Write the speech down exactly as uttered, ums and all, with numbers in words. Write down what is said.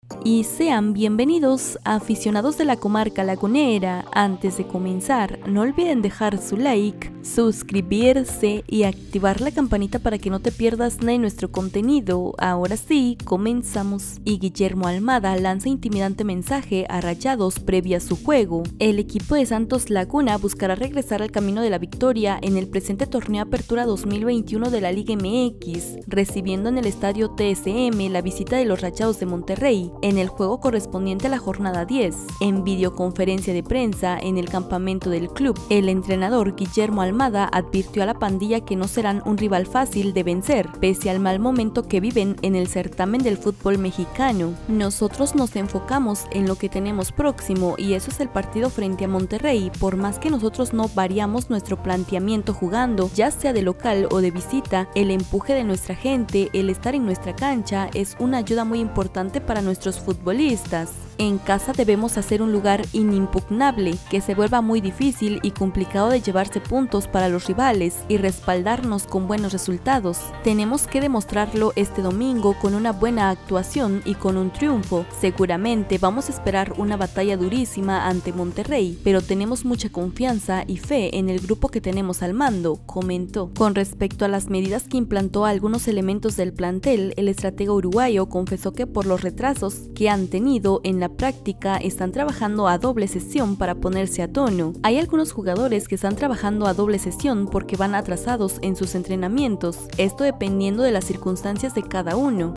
Y sean bienvenidos aficionados de la comarca lagunera. Antes de comenzar, no olviden dejar su like, suscribirse y activar la campanita para que no te pierdas nada de nuestro contenido. Ahora sí, comenzamos. Y Guillermo Almada lanza intimidante mensaje a Rayados previa a su juego. El equipo de Santos Laguna buscará regresar al camino de la victoria en el presente torneo Apertura dos mil veintiuno de la Liga M X, recibiendo en el estadio T S M la visita de los Rayados de Monterrey en el juego correspondiente a la jornada diez. En videoconferencia de prensa en el campamento del club, el entrenador Guillermo Almada advirtió a la pandilla que no serán un rival fácil de vencer, pese al mal momento que viven en el certamen del fútbol mexicano. Nosotros nos enfocamos en lo que tenemos próximo y eso es el partido frente a Monterrey. Por más que nosotros no variamos nuestro planteamiento jugando, ya sea de local o de visita, el empuje de nuestra gente, el estar en nuestra cancha es una ayuda muy importante para nuestros futbolistas. En casa debemos hacer un lugar inimpugnable, que se vuelva muy difícil y complicado de llevarse puntos para los rivales y respaldarnos con buenos resultados. Tenemos que demostrarlo este domingo con una buena actuación y con un triunfo. Seguramente vamos a esperar una batalla durísima ante Monterrey, pero tenemos mucha confianza y fe en el grupo que tenemos al mando, comentó. Con respecto a las medidas que implantó a algunos elementos del plantel, el estratega uruguayo confesó que por los retrasos que han tenido en la práctica están trabajando a doble sesión para ponerse a tono. Hay algunos jugadores que están trabajando a doble sesión porque van atrasados en sus entrenamientos, esto dependiendo de las circunstancias de cada uno.